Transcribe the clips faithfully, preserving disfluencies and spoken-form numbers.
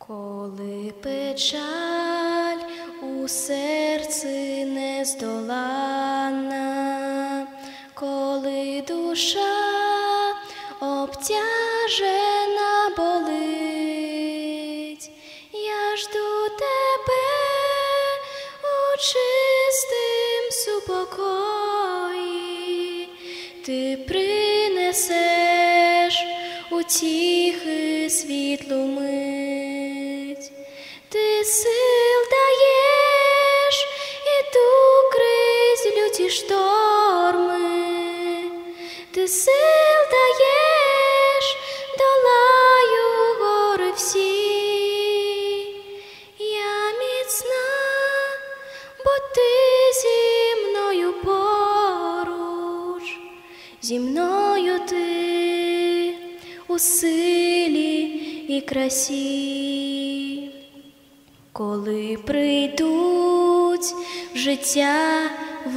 Коли печаль у серці нездоланна, коли душа обтяжена болить, я жду тебе у чистим супокої, ти принесеш утіхи світлу мить, ти сил даєш іду крізь люті шторми, ти сил даєш, долаю гори всі. Я міцна, бо ти зі мною поруч, зі мною ти у силі і красі. Коли прийдуть в життя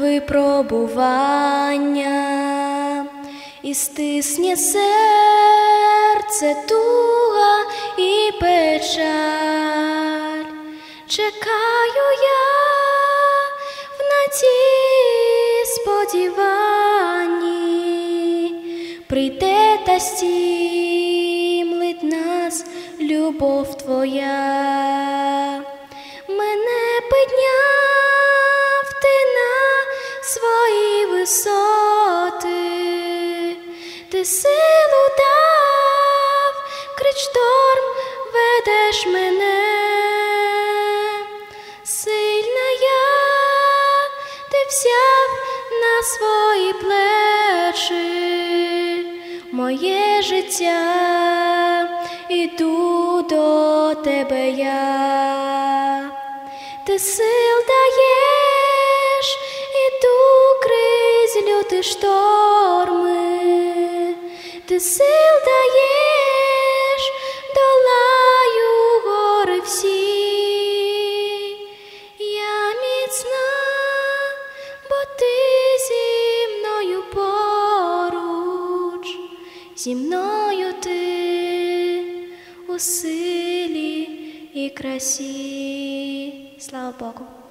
випробування, і стисне серце туга і печаль, чекаю я в надії сподіванні, прийде та стімлить нас любов твоя. Мене підняв ти на свої висоти, ти силу дав, крізь шторм ведеш мене. Сильна я, ти взяв на свої плечі моє життя, іду до тебе я. Ти сил даєш, іду крізь люті шторми, ти сил даєш, долаю гори всі. Я міцна, бо ти зі мною поруч, зі мною ти у силі і красі. Слава Богу!